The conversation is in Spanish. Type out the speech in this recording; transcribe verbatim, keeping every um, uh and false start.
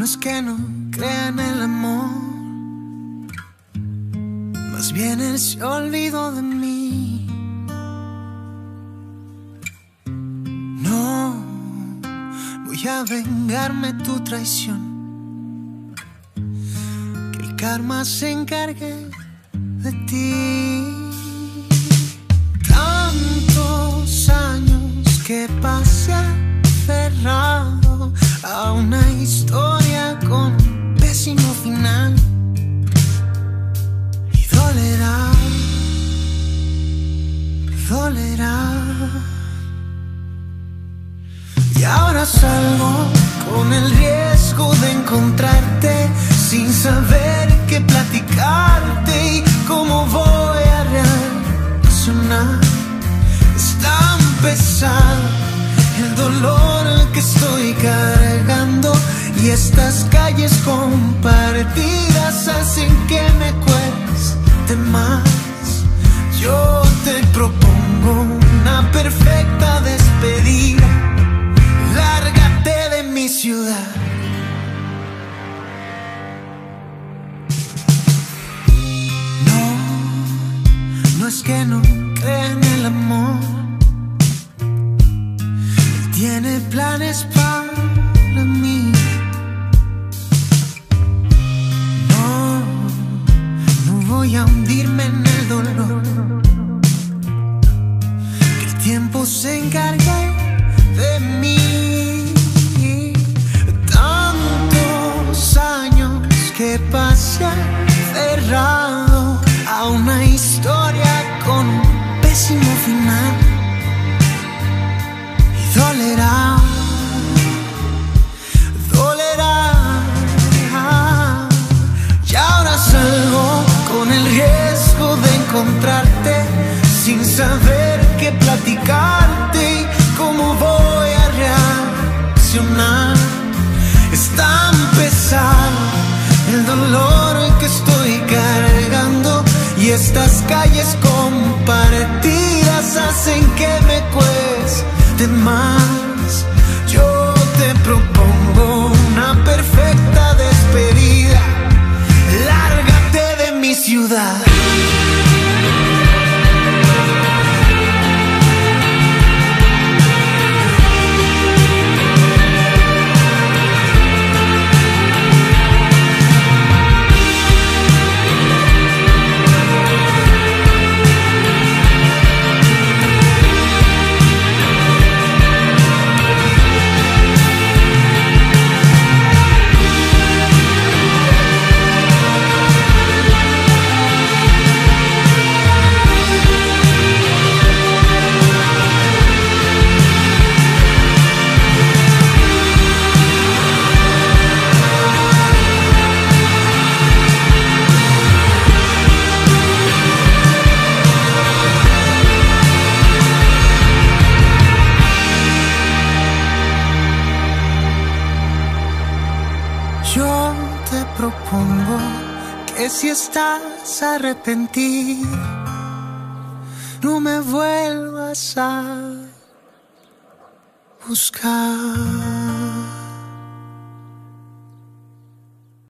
No es que no crea en el amor, más bien él se olvidó de mí. No voy a vengarme tu traición, que el karma se encargue de ti. Tantos años que pasé aferrado a una historia con pésimo final, y dolerá, dolerá. Y ahora salgo con el riesgo de encontrarte sin saber qué platicarte y cómo voy a reaccionar. Es tan pesado el dolor que estoy cargando, y estas calles compartidas hacen que me cueste más. Yo te propongo una perfecta despedida. Lárgate de mi ciudad. No, no es que no crea en el amor, él tiene planes para mí. No, no voy a hundirme en el dolor, que el tiempo se encargue de mí. Tantos años que pasé cerrado a una historia con un pésimo final, y dolerá, dolerá. Y ahora salgo con el riesgo de encontrarte sin saber qué platicarte y cómo voy a reaccionar. Es tan pesado el dolor que estoy cargando, y estas calles compartidas hacen que me cueste más. Yo te propongo una perfecta despedida. Lárgate de mi ciudad. Yo te propongo que si estás arrepentido, no me vuelvas a buscar.